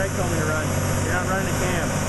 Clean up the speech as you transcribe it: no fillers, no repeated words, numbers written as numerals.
Craig told me to run. You're not running a cam.